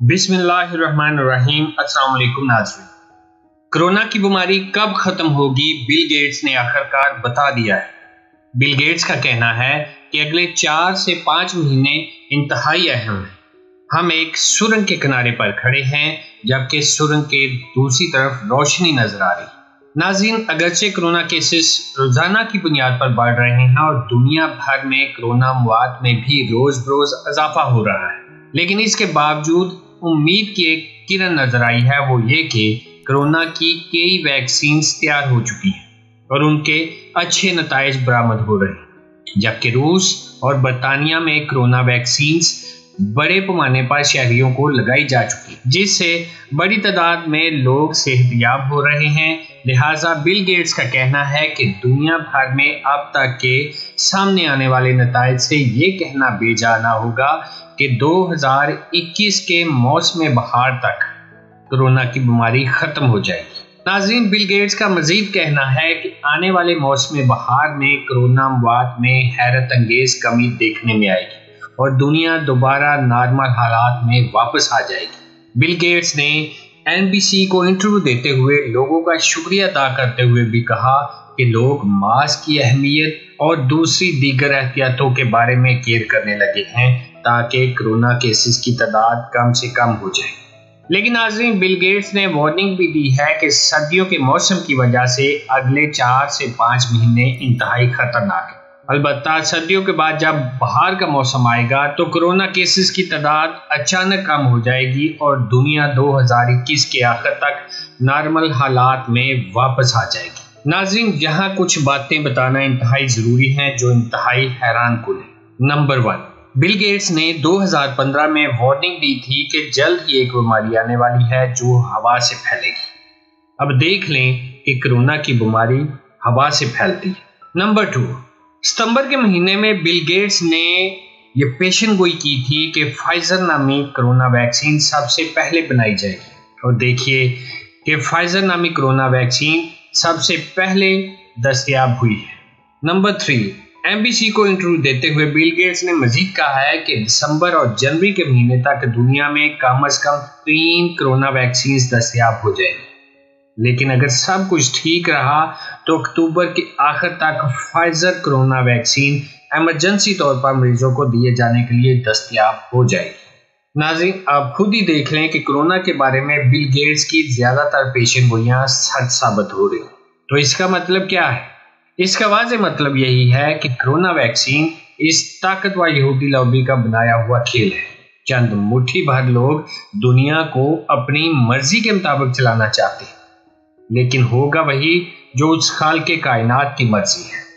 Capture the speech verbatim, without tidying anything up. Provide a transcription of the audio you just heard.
बिस्मिल्लाहिर्रहमानिर्रहीम। अस्सलाम वालेकुम नाज़रीन। कोरोना की बीमारी कब खत्म होगी, बिल गेट्स ने आखिरकार बता दिया है। बिल गेट्स का कहना है कि अगले चार से पाँच महीने इंतहाई अहम हैं। हम एक सुरंग के किनारे पर खड़े हैं जबकि सुरंग के दूसरी तरफ रोशनी नजर आ रही। नाज़रीन, अगरचे कोरोना केसेस रोजाना की बुनियाद पर बढ़ रहे हैं और दुनिया भर में कोरोना मौत में भी रोज बरोज इजाफा हो रहा है, लेकिन इसके बावजूद उम्मीद की एक किरण नजर आई है, वो ये कि कोरोना की कई वैक्सीन तैयार हो चुकी हैं और उनके अच्छे नताइज बरामद हो रहे हैं। जबकि रूस और बरतानिया में कोरोना वैक्सीन बड़े पैमाने पर शहरियों को लगाई जा चुकी, जिससे बड़ी तादाद में लोग सेहतयाब हो रहे हैं। लिहाजा बिल गेट्स का कहना है कि दुनिया भर में अब तक के सामने आने वाले नताइज से ये कहना बेजाना होगा कि दो हज़ार इक्कीस के मौसम बहार तक कोरोना की बीमारी खत्म हो जाएगी। नाज़रीन, बिल गेट्स का मजीद कहना है कि आने वाले मौसम बहार में कोरोना मौत में हैरत अंगेज कमी देखने में आएगी और दुनिया दोबारा नॉर्मल हालात में वापस आ जाएगी। बिल गेट्स ने एन बी सी को इंटरव्यू देते हुए लोगों का शुक्रिया अदा करते हुए भी कहा कि लोग मास्क की अहमियत और दूसरी दीगर एहतियातों के बारे में केयर करने लगे हैं ताकि कोरोना केसेस की तादाद कम से कम हो जाए। लेकिन नाज़रीन, बिल गेट्स ने वार्निंग भी दी है कि सर्दियों के मौसम की वजह से अगले चार से पाँच महीने इंतहाई खतरनाक है। अलबत्ता सर्दियों के बाद जब बाहर का मौसम आएगा तो कोरोना केसेस की तादाद अचानक कम हो जाएगी और दुनिया दो हज़ार इक्कीस के आखिर तक नॉर्मल हालात में वापस आ जाएगी। नाज़रीन, यहाँ कुछ बातें बताना इंतहाई ज़रूरी हैं जो इंतहाई हैरान कुन है। नंबर वन, बिल गेट्स ने दो हज़ार पंद्रह में वार्निंग दी थी कि जल्द ही एक बीमारी आने वाली है जो हवा से फैलेगी। अब देख लें कि कोरोना की बीमारी हवा से फैलती है। नंबर टू, सितंबर के महीने में बिल गेट्स ने ये पेशन गोई की थी कि फाइजर नामी कोरोना वैक्सीन सबसे पहले बनाई जाएगी और देखिए कि फाइजर नामी कोरोना वैक्सीन सबसे पहले दस्तयाब हुई है। Number three, M B C को इंटरव्यू देते हुए बिल गेट्स ने मजीद कहा है कि दिसंबर और जनवरी के महीने तक दुनिया में कम अज कम तीन कोरोना वैक्सीन दस्तयाब हो जाएंगी। लेकिन अगर सब कुछ ठीक रहा तो अक्टूबर के आखिर तक फाइजर कोरोना वैक्सीन इमरजेंसी तौर पर मरीजों को दिए जाने के लिए दस्तयाब हो जाएगी। नाज़रीन, आप खुद ही देख लें कि कोरोना के बारे में बिल गेट्स की ज्यादातर पेशन गोइयां सच साबित हो रही। तो इसका मतलब क्या है? इसका वाज़ेह मतलब यही है कि कोरोना वैक्सीन इस ताकतवर यहूदी लॉबी का बनाया हुआ खेल है। चंद मुट्ठी भर लोग दुनिया को अपनी मर्जी के मुताबिक चलाना चाहते हैं, लेकिन होगा वही जो उस खाल के कायनात की मर्जी है।